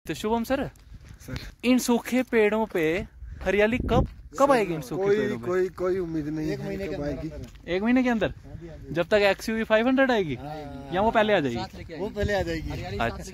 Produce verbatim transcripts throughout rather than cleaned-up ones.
तो Shubham sir, sir इन सूखे पेड़ों पे हरियाली कब कब आएगी? इन सूखे कोई, पेड़ों पे कोई कोई उम्मीद नहीं है। एक महीने के आएगी। एक महीने के अंदर, जब तक एक्सयूवी फाइव हंड्रेड आएगी या वो पहले आ जाएगी? वो पहले आ जाएगी। अच्छा,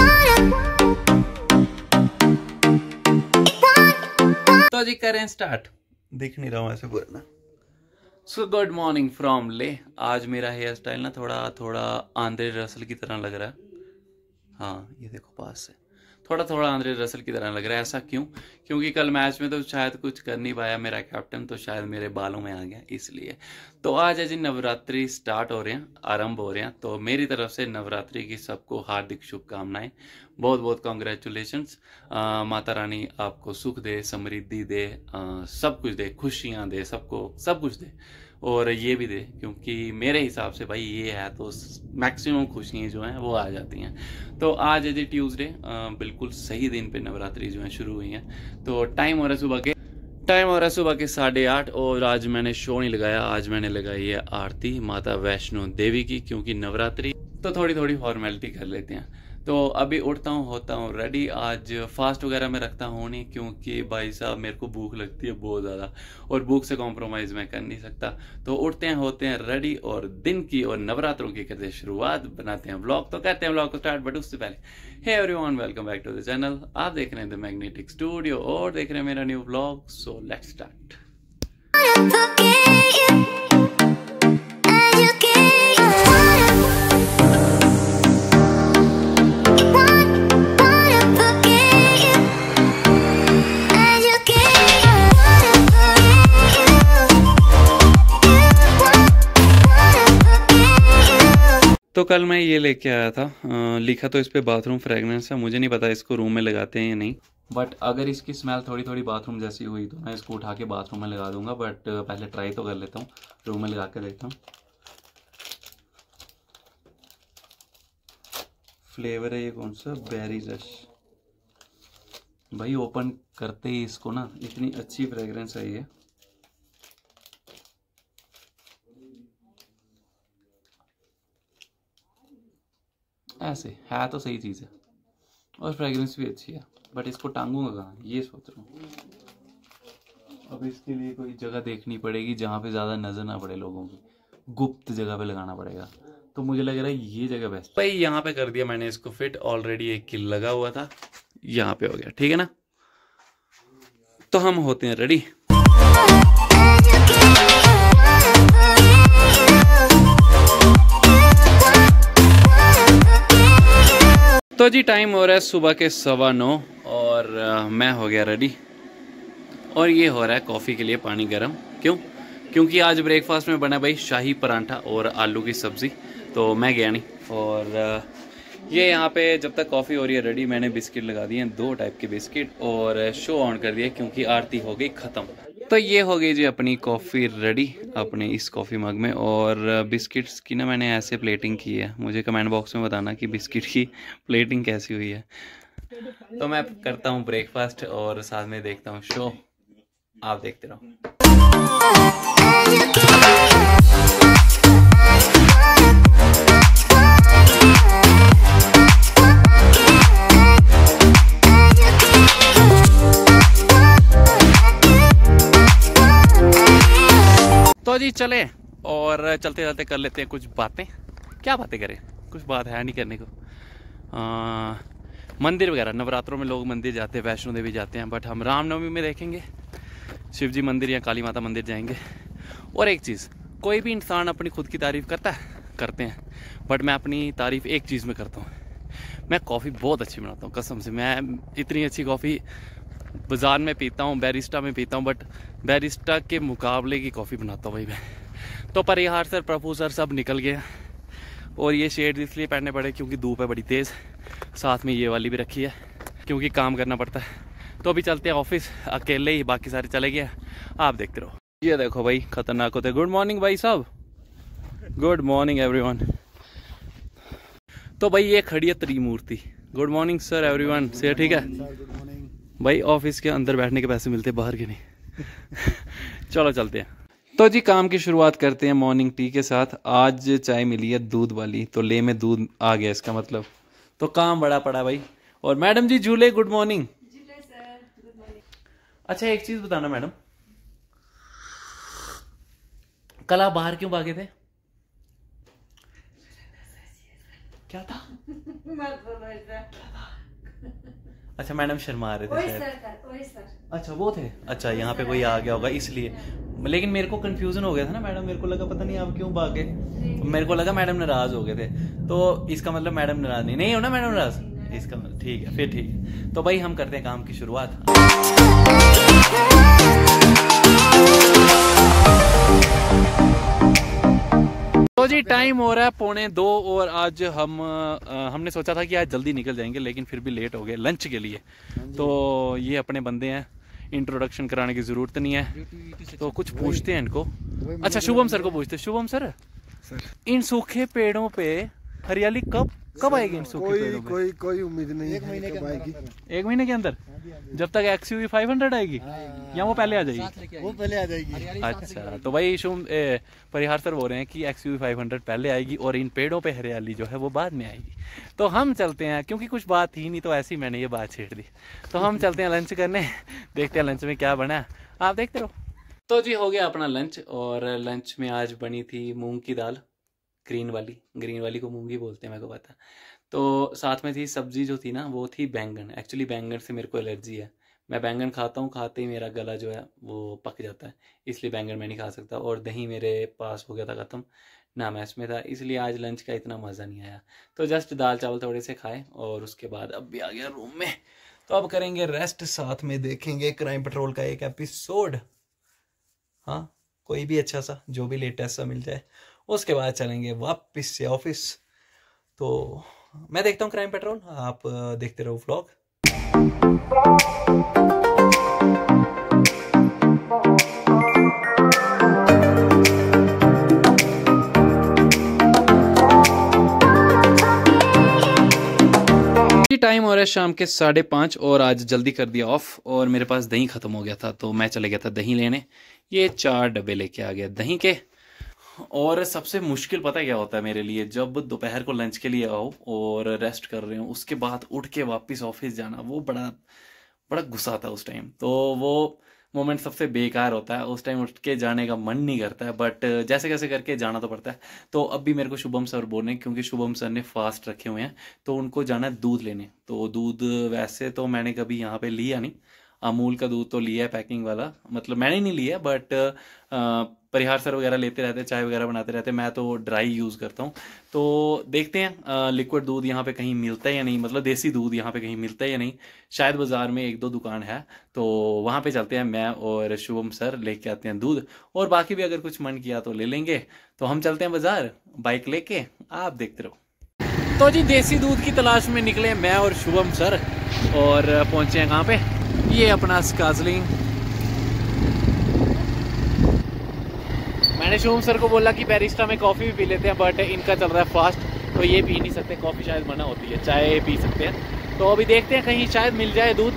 तो जी करें स्टार्ट। दिख नहीं रहा हूँ ऐसे पूरा ना। सो गुड मॉर्निंग फ्रॉम ले। आज मेरा हेयर स्टाइल ना थोड़ा थोड़ा आंद्रे रसल की तरह लग रहा है। हाँ ये देखो पास से थोड़ा थोड़ा आंद्रे रसल की तरह लग रहा है। ऐसा क्यों? क्योंकि कल मैच में तो शायद कुछ कर नहीं पाया मेरा कैप्टन, तो शायद मेरे बालों में आ गया इसलिए। तो आज है जी नवरात्रि स्टार्ट हो रहे हैं, आरंभ हो रहे हैं। तो मेरी तरफ से नवरात्रि की सबको हार्दिक शुभकामनाएं, बहुत बहुत कॉन्ग्रेचुलेशंस। माता रानी आपको सुख दे, समृद्धि दे, आ, सब कुछ दे, खुशियाँ दे, सबको सब कुछ दे और ये भी दे, क्योंकि मेरे हिसाब से भाई ये है तो मैक्सिमम खुशियाँ जो हैं वो आ जाती हैं। तो आज है जी ट्यूसडे, बिल्कुल सही दिन पे नवरात्रि जो है शुरू हुई हैं। तो टाइम हो रहा है सुबह के टाइम हो रहा है सुबह के साढ़े आठ और आज मैंने शो नहीं लगाया। आज मैंने लगाई है आरती माता वैष्णो देवी की, क्योंकि नवरात्रि तो थोड़ी थोड़ी फॉर्मेलिटी कर लेते हैं। तो अभी उठता हूँ, होता हूँ रेडी। आज फास्ट वगैरह में रखता हूँ नहीं, क्योंकि भाई साहब मेरे को भूख लगती है बहुत ज़्यादा और भूख से कॉम्प्रोमाइज़ मैं कर नहीं सकता। तो उठते हैं, होते हैं रेडी और दिन की और नवरात्रों की करते हैं शुरुआत, बनाते हैं व्लॉग। तो कहते हैं व्लॉग को स्टार्ट, बट उससे पहले hey everyone, welcome back to the channel. आप देख रहे हैं द मैग्नेटिक स्टूडियो और देख रहे हैं मेरा new vlog. So let's start. तो कल मैं ये लेके आया था, आ, लिखा तो इस पे बाथरूम फ्रेगनेंस है। मुझे नहीं पता इसको रूम में लगाते हैं या नहीं, बट अगर इसकी स्मेल थोड़ी थोड़ी बाथरूम जैसी हुई तो मैं इसको उठा के बाथरूम में लगा दूंगा। बट पहले ट्राई तो कर लेता हूँ, रूम में लगा के देखता हूँ। फ्लेवर है ये कौन सा? Berry rush. भाई ओपन करते ही इसको ना इतनी अच्छी फ्रेगरेंस आई है। ऐसे है तो सही चीज़ है और फ्रेगरेंस भी अच्छी है, बट इसको टांगूंगा कहाँ ये सोच रहा हूँ। अब इसके लिए कोई जगह देखनी पड़ेगी जहाँ पे ज़्यादा नज़र ना पड़े लोगों की, गुप्त जगह पे लगाना पड़ेगा। तो मुझे लग रहा है ये जगह बेस्ट। भाई यहाँ पे कर दिया मैंने इसको फिट, ऑलरेडी एक किल लगा हुआ था, यहाँ पे हो गया, ठीक है ना। तो हम होते हैं रेडी। तो जी टाइम हो रहा है सुबह के सवा नौ और आ, मैं हो गया रेडी और ये हो रहा है कॉफ़ी के लिए पानी गर्म। क्यों? क्योंकि आज ब्रेकफास्ट में बना भाई शाही परांठा और आलू की सब्ज़ी, तो मैं गया नहीं। और आ, ये यहाँ पे जब तक कॉफ़ी हो रही है रेडी, मैंने बिस्किट लगा दिए हैं, दो टाइप के बिस्किट, और शो ऑन कर दिया क्योंकि आरती हो गई ख़त्म। तो ये हो गई जी अपनी कॉफ़ी रेडी अपने इस कॉफ़ी मग में। और बिस्किट्स की ना मैंने ऐसे प्लेटिंग की है, मुझे कमेंट बॉक्स में बताना कि बिस्किट की प्लेटिंग कैसी हुई है। तो मैं करता हूँ ब्रेकफास्ट और साथ में देखता हूँ शो, आप देखते रहो। तो जी चले और चलते चलते कर लेते हैं कुछ बातें। क्या बातें करें, कुछ बात है नहीं करने को। आ, मंदिर वगैरह, नवरात्रों में लोग मंदिर जाते हैं, वैष्णो देवी जाते हैं, बट हम रामनवमी में देखेंगे शिव जी मंदिर या काली माता मंदिर जाएंगे। और एक चीज़, कोई भी इंसान अपनी खुद की तारीफ़ करता है, करते हैं, बट मैं अपनी तारीफ़ एक चीज़ में करता हूँ, मैं कॉफ़ी बहुत अच्छी बनाता हूँ कसम से। मैं इतनी अच्छी कॉफ़ी बाज़ार में पीता हूँ, बैरिस्टा में पीता हूँ, बट बैरिस्टा के मुकाबले की कॉफ़ी बनाता हूँ भाई मैं। तो परिहार सर, प्रभु सर सब निकल गए और ये शेड इसलिए पहनने पड़े क्योंकि धूप है बड़ी तेज़, साथ में ये वाली भी रखी है क्योंकि काम करना पड़ता है। तो अभी चलते हैं ऑफिस, अकेले ही, बाकी सारे चले गए, आप देखते रहो। ये देखो भाई खतरनाक होते। गुड मॉर्निंग भाई साहब, गुड मॉर्निंग एवरीवन। तो भाई ये खड़ी है Trimurti. Good morning sir everyone, से ठीक है भाई। ऑफिस के अंदर बैठने के पैसे मिलते, बाहर के नहीं। चलो चलते हैं। तो जी काम की शुरुआत करते हैं मॉर्निंग टी के साथ। आज चाय मिली है दूध वाली, तो ले में दूध आ गया इसका मतलब, तो काम बड़ा पड़ा भाई। और मैडम जी झूले, गुड मॉर्निंग। अच्छा एक चीज बताना मैडम, कल आप बाहर क्यों भागे थे? क्या था? अच्छा मैडम शर्मा रहे थे शायद। अच्छा वो थे, अच्छा यहाँ पे कोई आ गया होगा इसलिए। लेकिन मेरे को कंफ्यूजन हो गया था ना मैडम, मेरे को लगा पता नहीं आप क्यों भागे, मेरे को लगा मैडम नाराज हो गए थे। तो इसका मतलब मैडम नाराज नहीं नहीं हो ना मैडम नाराज, इसका मतलब ठीक है, फिर ठीक है। तो भाई हम करते हैं काम की शुरुआत। तो जी टाइम हो रहा है पौने दो और आज हम आ, हमने सोचा था कि आज जल्दी निकल जाएंगे लेकिन फिर भी लेट हो गए लंच के लिए। तो ये अपने बंदे हैं, इंट्रोडक्शन कराने की जरूरत नहीं है, तो कुछ पूछते हैं इनको। अच्छा शुभम सर को पूछते हैं। शुभम सर, सर इन सूखे पेड़ों पे हरियाली कब कब आएगी? इन सूखे कोई पेड़ों पे कोई कोई उम्मीद नहीं, एक महीने के आएगी। एक महीने के अंदर, जब तक X U V five hundred आएगी या वो पहले आ जाएगी? वो पहले आ जाएगी। अच्छा तो भाई शुभ परिहार सर बोल रहे हैं कि X U V five hundred पहले आएगी और इन पेड़ों पे हरियाली जो है वो बाद में आएगी। तो हम चलते हैं, क्योंकि कुछ बात थी नहीं तो ऐसी मैंने ये बात छेड़ दी। तो हम चलते हैं लंच करने, देखते हैं लंच में क्या बना, आप देखते रहो। तो जी हो गया अपना लंच, और लंच में आज बनी थी मूंग की दाल, ग्रीन वाली, ग्रीन वाली को मूंगी बोलते हैं मेरे को पता। तो साथ में थी सब्जी जो थी ना वो थी बैंगन। एक्चुअली बैंगन से मेरे को एलर्जी है, मैं बैंगन खाता हूँ, खाते ही मेरा गला जो है वो पक जाता है, इसलिए बैंगन मैं नहीं खा सकता। और दही मेरे पास हो गया था ख़त्म, ना मैस में था, इसलिए आज लंच का इतना मज़ा नहीं आया। तो जस्ट दाल चावल थोड़े से खाए और उसके बाद अब भी आ गया रूम में। तो अब करेंगे रेस्ट, साथ में देखेंगे क्राइम पेट्रोल का एक एपिसोड, हाँ कोई भी अच्छा सा जो भी लेटेस्ट सा मिल जाए, उसके बाद चलेंगे वापस से ऑफिस। तो मैं देखता हूँ क्राइम पेट्रोल, आप देखते रहो व्लॉग। टाइम हो रहा है शाम के साढ़े पाँच और आज जल्दी कर दिया ऑफ, और मेरे पास दही खत्म हो गया था तो मैं चले गया था दही लेने। ये चार डब्बे लेके आ गया दही के। और सबसे मुश्किल पता क्या होता है मेरे लिए, जब दोपहर को लंच के लिए आओ और रेस्ट कर रहे हो, उसके बाद उठ के वापस ऑफिस जाना, वो बड़ा बड़ा गुस्सा आता है उस टाइम। तो वो मोमेंट सबसे बेकार होता है, उस टाइम उठ के जाने का मन नहीं करता है, बट जैसे कैसे करके जाना तो पड़ता है। तो अब भी मेरे को शुभम सर बोल रहे हैं, क्योंकि शुभम सर ने फास्ट रखे हुए हैं तो उनको जाना है दूध लेने। तो दूध वैसे तो मैंने कभी यहाँ पे लिया नहीं, अमूल का दूध तो लिया है पैकिंग वाला, मतलब मैंने नहीं लिया, बट परिहार सर वगैरह लेते रहते, चाय वगैरह बनाते रहते, मैं तो ड्राई यूज़ करता हूँ। तो देखते हैं लिक्विड दूध यहाँ पे कहीं मिलता है या नहीं, मतलब देसी दूध यहाँ पे कहीं मिलता है या नहीं। शायद बाज़ार में एक दो दुकान है, तो वहाँ पे चलते हैं, मैं और शुभम सर लेके आते हैं दूध, और बाकी भी अगर कुछ मन किया तो ले लेंगे। तो हम चलते हैं बाज़ार बाइक लेके, आप देखते रहो। तो जी देसी दूध की तलाश में निकले मैं और शुभम सर, और पहुँचे हैं कहाँ पे, ये अपना स्कार्जलिंग। मैंने शुभम सर को बोला कि बैरिस्टा में कॉफ़ी भी पी लेते हैं, बट इनका चल रहा है फास्ट तो ये पी नहीं सकते, कॉफ़ी शायद मना होती है, चाय पी सकते हैं। तो अभी देखते हैं कहीं शायद मिल जाए दूध।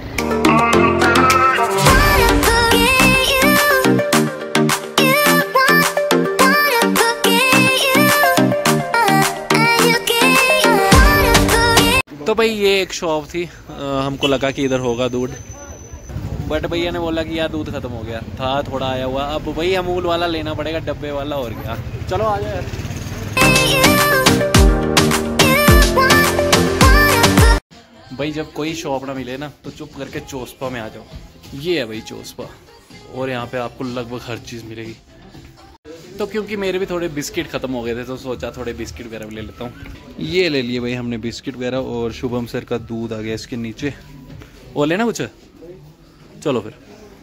तो भाई ये एक शॉप थी, आ, हमको लगा कि इधर होगा दूध, बट भैया ने बोला कि यार दूध खत्म हो गया था, थोड़ा आया हुआ, अब वही अमूल वाला लेना पड़ेगा, डब्बे वाला, और क्या। चलो आ जाओ यार। भाई जब कोई शॉप ना मिले ना तो चुप करके चोस्पा में आ जाओ, ये है भाई चोस्पा, और यहाँ पे आपको लगभग हर चीज़ मिलेगी। तो क्योंकि मेरे भी थोड़े बिस्किट ख़त्म हो गए थे तो सोचा थोड़े बिस्किट वगैरह भी ले लेता हूँ। ये ले लिए भाई हमने बिस्किट वगैरह, और शुभम सर का दूध आ गया इसके नीचे। और लेना कुछ, चलो फिर।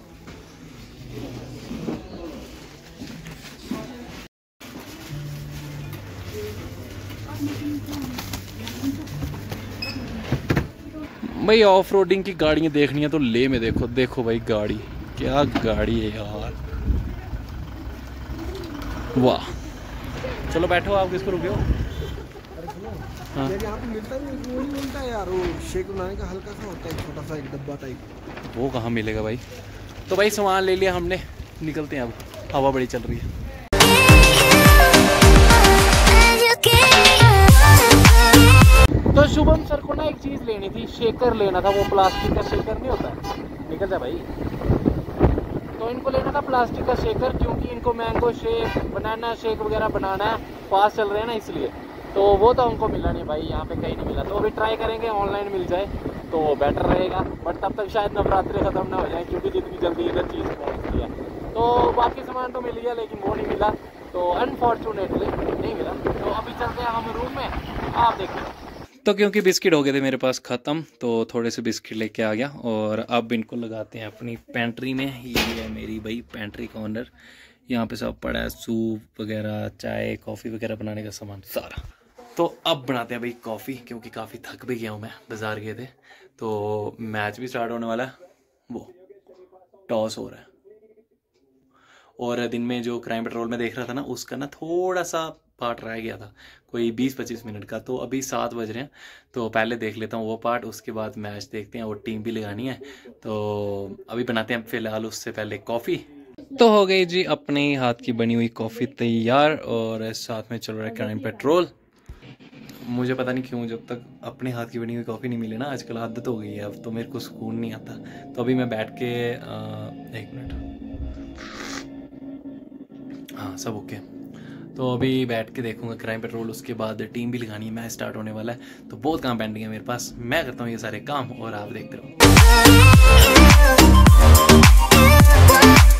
भाई ऑफ रोडिंग की गाड़ियाँ देखनी है तो ले में देखो, देखो भाई गाड़ी, क्या गाड़ी है यार, वाह। चलो बैठो, आप किसको रुके हो? हाँ यहाँ पे मिलता भी वो नहीं मिलता यार, वो शेक बनाने का हल्का सा होता है, छोटा सा एक डब्बा टाइप, वो कहाँ मिलेगा भाई। तो भाई सामान ले लिया हमने, निकलते हैं अब, हवा बड़ी चल रही है। तो तो शुभम सर को ना एक चीज़ लेनी थी, शेकर लेना था, वो प्लास्टिक का शेकर नहीं होता, निकल जा भाई। तो इनको लेना था प्लास्टिक का शेकर, क्योंकि इनको मैंगो शेक, बनाना शेक वगैरह बनाना है, फास्ट चल रहे हैं ना इसलिए। तो वो तो हमको मिला नहीं भाई, यहाँ पे कहीं नहीं मिला। तो अभी ट्राई करेंगे ऑनलाइन मिल जाए तो बेटर रहेगा, बट तब तक शायद नवरात्रि ख़त्म ना हो जाए, क्योंकि जितनी जल्दी इधर चीज़ पहुँचती है। तो बाकी सामान तो मिल गया, लेकिन वो नहीं मिला, तो अनफॉर्चुनेटली नहीं मिला। तो अभी चलते हैं हम रूम में, आप देखिए। तो क्योंकि बिस्किट हो गए थे मेरे पास ख़त्म, तो थोड़े से बिस्किट लेके आ गया, और अब इनको लगाते हैं अपनी पेंट्री में। ये है मेरी भाई पेंट्री कॉर्नर, यहाँ पे सब पड़ा है, सूप वगैरह, चाय, कॉफ़ी वगैरह बनाने का सामान सारा। तो अब बनाते हैं भाई कॉफ़ी, क्योंकि काफ़ी थक भी गया हूँ मैं, बाज़ार गए थे। तो मैच भी स्टार्ट होने वाला है, वो टॉस हो रहा है। और दिन में जो क्राइम पेट्रोल में देख रहा था ना, उसका ना थोड़ा सा पार्ट रह गया था, कोई बीस पच्चीस मिनट का। तो अभी सात बज रहे हैं, तो पहले देख लेता हूँ वो पार्ट, उसके बाद मैच देखते हैं, और टीम भी लगानी है। तो अभी बनाते हैं फिलहाल, उससे पहले कॉफ़ी। तो हो गई जी अपने हाथ की बनी हुई कॉफ़ी तैयार, और साथ में चल रहा है क्राइम पेट्रोल। मुझे पता नहीं क्यों, जब तक अपने हाथ की बनी हुई कॉफ़ी नहीं मिले ना, आजकल आदत हो गई है, अब तो मेरे को सुकून नहीं आता। तो अभी मैं बैठ के आ, एक मिनट, हाँ सब ओके। तो अभी बैठ के देखूंगा क्राइम पेट्रोल, उसके बाद टीम भी लगानी है, मैच स्टार्ट होने वाला है। तो बहुत काम पेंडिंग है मेरे पास, मैं करता हूँ ये सारे काम और आप देखते रहो।